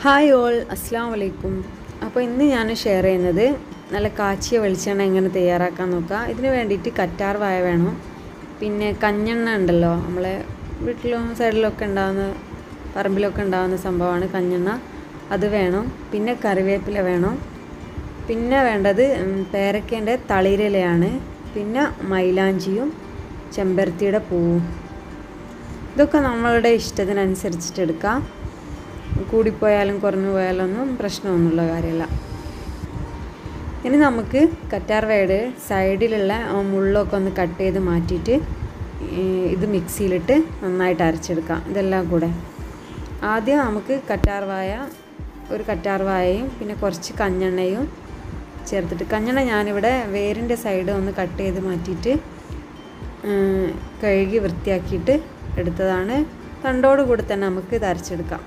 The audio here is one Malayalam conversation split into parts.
ഹായ് ഓൾ, അസ്സാം വലൈക്കും. അപ്പോൾ ഇന്ന് ഞാൻ ഷെയർ ചെയ്യുന്നത് നല്ല കാച്ചിയ വെളിച്ചെണ്ണ എങ്ങനെ തയ്യാറാക്കാൻ നോക്കാം. ഇതിന് വേണ്ടിയിട്ട് കറ്റാർ വാഴ വേണം, പിന്നെ കഞ്ഞെണ്ണ ഉണ്ടല്ലോ, നമ്മളെ വീട്ടിലും സൈഡിലൊക്കെ ഉണ്ടാകുന്ന പറമ്പിലൊക്കെ ഉണ്ടാകുന്ന സംഭവമാണ് കഞ്ഞെണ്ണ, അത് വേണം. പിന്നെ കറിവേപ്പില വേണം. പിന്നെ വേണ്ടത് പേരക്കേൻ്റെ തളിരിലയാണ്. പിന്നെ മൈലാഞ്ചിയും ചെമ്പരത്തിയുടെ പൂവും. ഇതൊക്കെ നമ്മളുടെ ഇഷ്ടത്തിനനുസരിച്ചിട്ട് എടുക്കാം. കൂടിപ്പോയാലും കുറഞ്ഞു പോയാലൊന്നും പ്രശ്നമൊന്നുമുള്ള കാര്യമല്ല. ഇനി നമുക്ക് കറ്റാർ വാഴയുടെ സൈഡിലുള്ള മുള്ളൊക്കെ ഒന്ന് കട്ട് ചെയ്ത് മാറ്റിയിട്ട് ഇത് മിക്സിയിലിട്ട് നന്നായിട്ട് അരച്ചെടുക്കാം. ഇതെല്ലാം കൂടെ ആദ്യം നമുക്ക് ഒരു കറ്റാർ വാഴയും പിന്നെ കുറച്ച് കഞ്ഞെണ്ണയും ചേർത്തിട്ട്, കഞ്ഞെണ്ണ ഞാനിവിടെ വേരിൻ്റെ സൈഡ് ഒന്ന് കട്ട് ചെയ്ത് മാറ്റിയിട്ട് കഴുകി വൃത്തിയാക്കിയിട്ട് എടുത്തതാണ്. തണ്ടോടുകൂടി തന്നെ നമുക്ക് ഇത് അരച്ചെടുക്കാം.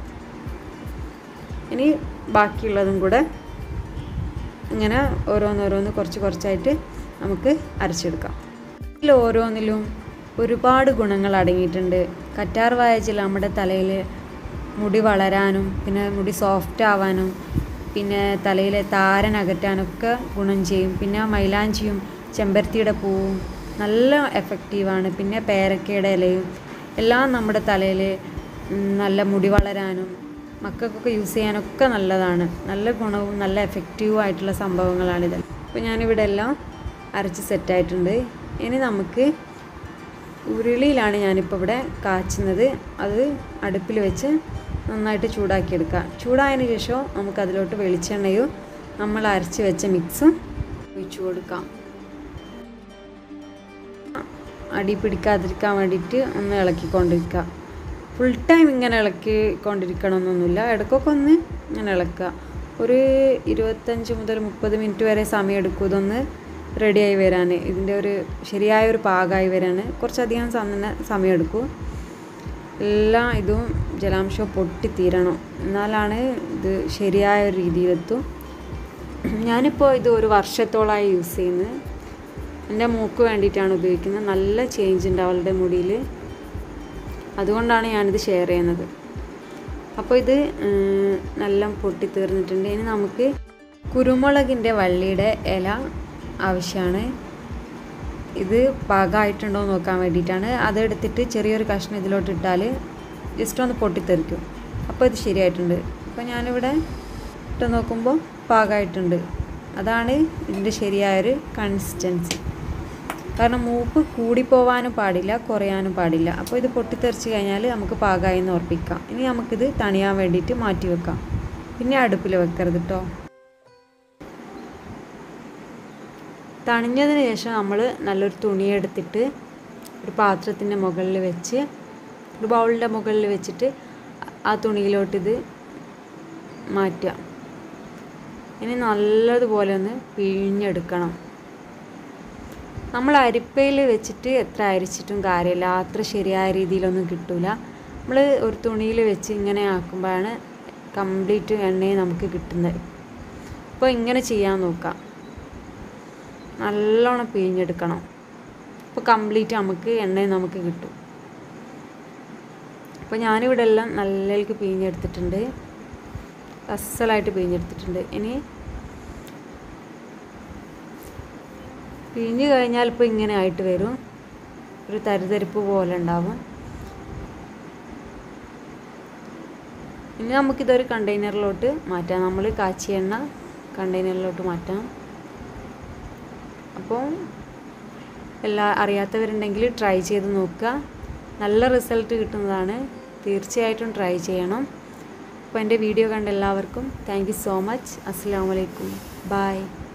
ഇനി ബാക്കിയുള്ളതും കൂടെ ഇങ്ങനെ ഓരോന്നോരോന്ന് കുറച്ചായിട്ട് നമുക്ക് അരച്ചെടുക്കാം. ഇതിൽ ഓരോന്നിലും ഒരുപാട് ഗുണങ്ങൾ അടങ്ങിയിട്ടുണ്ട്. കറ്റാർ വാഴ നമ്മുടെ തലയിൽ മുടി വളരാനും പിന്നെ മുടി സോഫ്റ്റ് ആവാനും പിന്നെ തലയിലെ താരൻ അകറ്റാനൊക്കെ ഗുണം ചെയ്യും. പിന്നെ മൈലാഞ്ചിയും ചെമ്പരത്തിയുടെ പൂവും നല്ല എഫക്റ്റീവാണ്. പിന്നെ പേരക്കയുടെ ഇലയും എല്ലാം നമ്മുടെ തലയിൽ നല്ല മുടി വളരാനും മക്കൾക്കൊക്കെ യൂസ് ചെയ്യാനൊക്കെ നല്ലതാണ്. നല്ല ഗുണവും നല്ല എഫക്റ്റീവും ആയിട്ടുള്ള സംഭവങ്ങളാണിത്. അപ്പോൾ ഞാനിവിടെ എല്ലാം അരച്ച് സെറ്റായിട്ടുണ്ട്. ഇനി നമുക്ക് ഉരുളിയിലാണ് ഞാനിപ്പോൾ ഇവിടെ കാച്ചുന്നത്. അത് അടുപ്പിൽ വെച്ച് നന്നായിട്ട് ചൂടാക്കിയെടുക്കാം. ചൂടായതിന് ശേഷം നമുക്കതിലോട്ട് വെളിച്ചെണ്ണയും നമ്മൾ അരച്ച് വെച്ച മിക്സും ഒഴിച്ചു കൊടുക്കാം. അടി പിടിക്കാതിരിക്കാൻ വേണ്ടിയിട്ട് ഒന്ന് ഇളക്കിക്കൊണ്ടിരിക്കുക. ഫുൾ ടൈം ഇങ്ങനെ ഇളക്കിക്കൊണ്ടിരിക്കണമെന്നൊന്നുമില്ല, ഇടയ്ക്കൊക്കെ ഒന്ന് ഇങ്ങനെ ഇളക്കുക. ഒരു 25 മുതൽ 30 മിനിറ്റ് വരെ സമയം എടുക്കും ഇതൊന്ന് റെഡിയായി വരാൻ. ഇതിൻ്റെ ഒരു ശരിയായൊരു പാകമായി വരാൻ കുറച്ചധികം സമയം എടുക്കും. എല്ലാ ഇതും ജലാംശം പൊട്ടിത്തീരണം, എന്നാലാണ് ഇത് ശരിയായ ഒരു രീതിയിലെത്തും. ഞാനിപ്പോൾ ഇത് ഒരു വർഷത്തോളമായി യൂസ് ചെയ്യുന്നത്. എൻ്റെ മൂക്ക് വേണ്ടിയിട്ടാണ് ഉപയോഗിക്കുന്നത്. നല്ല ചേഞ്ച് ഉണ്ട് അവളുടെ മുടിയിൽ, അതുകൊണ്ടാണ് ഞാനിത് ഷെയർ ചെയ്യുന്നത്. അപ്പോൾ ഇത് നല്ല പൊട്ടിത്തീർന്നിട്ടുണ്ട്. ഇനി നമുക്ക് കുരുമുളകിൻ്റെ വള്ളിയുടെ ഇല ആവശ്യമാണ്. ഇത് പാകമായിട്ടുണ്ടോ എന്ന് നോക്കാൻ വേണ്ടിയിട്ടാണ്. അതെടുത്തിട്ട് ചെറിയൊരു കഷ്ണം ഇതിലോട്ട് ഇട്ടാൽ ജസ്റ്റ് ഒന്ന് പൊട്ടിത്തെറിക്കും. അപ്പോൾ ഇത് ശരിയായിട്ടുണ്ട്. അപ്പോൾ ഞാനിവിടെ ഇട്ട് നോക്കുമ്പോൾ പാകമായിട്ടുണ്ട്. അതാണ് ഇതിൻ്റെ ശരിയായൊരു കൺസിസ്റ്റൻസി. കാരണം മൂപ്പ് കൂടിപ്പോവാനും പാടില്ല, കുറയാനും പാടില്ല. അപ്പോൾ ഇത് പൊട്ടിത്തെറിച്ച് കഴിഞ്ഞാൽ നമുക്ക് പാകമായി എന്ന് ഉറപ്പിക്കാം. ഇനി നമുക്കിത് തണിയാൻ വേണ്ടിയിട്ട് മാറ്റി വെക്കാം. പിന്നെ അടുപ്പിൽ വെക്കരുത് കേട്ടോ. തണിഞ്ഞതിന് ശേഷം നമ്മൾ നല്ലൊരു തുണിയെടുത്തിട്ട് ഒരു പാത്രത്തിൻ്റെ മുകളിൽ വെച്ച്, ഒരു ബൗളിൻ്റെ മുകളിൽ വെച്ചിട്ട് ആ തുണിയിലോട്ടിത് മാറ്റുക. ഇനി നല്ലതുപോലെ ഒന്ന് പിഴിഞ്ഞെടുക്കണം. നമ്മൾ അരിപ്പയിൽ വെച്ചിട്ട് എത്ര അരിച്ചിട്ടും കാര്യമില്ല, അത്ര ശരിയായ രീതിയിലൊന്നും കിട്ടില്ല. നമ്മൾ ഒരു തുണിയിൽ വെച്ച് ഇങ്ങനെ ആക്കുമ്പോഴാണ് കംപ്ലീറ്റ് എണ്ണയും നമുക്ക് കിട്ടുന്നത്. അപ്പോൾ ഇങ്ങനെ ചെയ്യാൻ നോക്കാം. നല്ലോണം പിഴിഞ്ഞെടുക്കണം. അപ്പോൾ കംപ്ലീറ്റ് നമുക്ക് എണ്ണയും നമുക്ക് കിട്ടും. അപ്പോൾ ഞാനിവിടെ എല്ലാം നല്ലതിലേക്ക് പിഴിഞ്ഞെടുത്തിട്ടുണ്ട്, അസലായിട്ട് പിഴിഞ്ഞെടുത്തിട്ടുണ്ട്. ഇനി പിഴിഞ്ഞ് കഴിഞ്ഞാൽ ഇപ്പോൾ ഇങ്ങനെ ആയിട്ട് വരും, ഒരു തരിതരിപ്പ് പോലെ ഉണ്ടാവും. ഇനി നമുക്കിതൊരു കണ്ടെയ്നറിലോട്ട് മാറ്റാം. നമ്മൾ കാച്ചിയ എണ്ണ കണ്ടെയ്നറിലോട്ട് മാറ്റാം. അപ്പോൾ അറിയാത്തവരുണ്ടെങ്കിൽ ട്രൈ ചെയ്ത് നോക്കുക. നല്ല റിസൾട്ട് കിട്ടുന്നതാണ്. തീർച്ചയായിട്ടും ട്രൈ ചെയ്യണം. അപ്പോൾ എൻ്റെ വീഡിയോ കണ്ട എല്ലാവർക്കും താങ്ക് യു സോ മച്ച്. അസ്സലാമു അലൈക്കും. ബൈ.